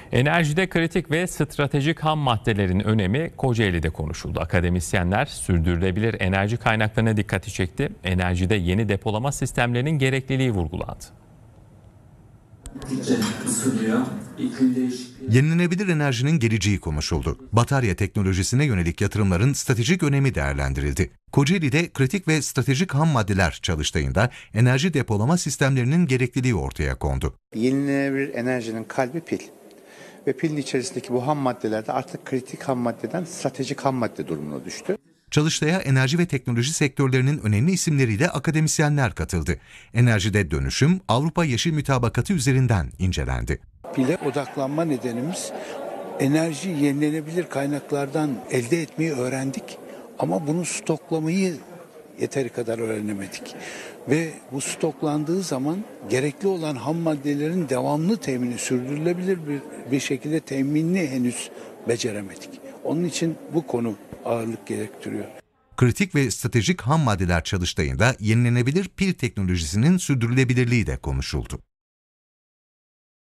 Enerjide kritik ve stratejik ham maddelerin önemi Kocaeli'de konuşuldu. Akademisyenler sürdürülebilir enerji kaynaklarına dikkati çekti. Enerjide yeni depolama sistemlerinin gerekliliği vurgulandı. Yenilenebilir enerjinin geleceği konuşuldu. Batarya teknolojisine yönelik yatırımların stratejik önemi değerlendirildi. Kocaeli'de kritik ve stratejik ham maddeler çalıştayında enerji depolama sistemlerinin gerekliliği ortaya kondu. Yenilenebilir enerjinin kalbi pil. Ve pilin içerisindeki bu ham maddeler de artık kritik ham maddeden stratejik ham madde durumuna düştü. Çalıştaya enerji ve teknoloji sektörlerinin önemli isimleriyle akademisyenler katıldı. Enerjide dönüşüm Avrupa Yeşil Mütabakatı üzerinden incelendi. Pile odaklanma nedenimiz enerji yenilenebilir kaynaklardan elde etmeyi öğrendik ama bunu stoklamayı yeteri kadar öğrenemedik. Ve bu stoklandığı zaman gerekli olan ham maddelerin devamlı temini, sürdürülebilir bir şekilde teminini henüz beceremedik. Onun için bu konu ağırlık gerektiriyor. Kritik ve stratejik ham maddeler çalıştayında yenilenebilir pil teknolojisinin sürdürülebilirliği de konuşuldu.